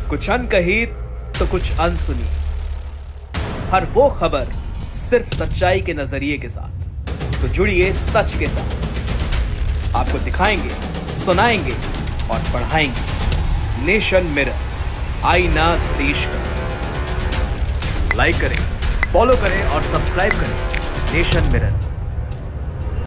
कुछ अनकही तो कुछ अनसुनी, हर वो खबर सिर्फ सच्चाई के नजरिए के साथ। तो जुड़िए सच के साथ, आपको दिखाएंगे, सुनाएंगे और पढ़ाएंगे नेशन मिरर, आईना देश का। लाइक करें, फॉलो करें और सब्सक्राइब करें नेशन मिरर।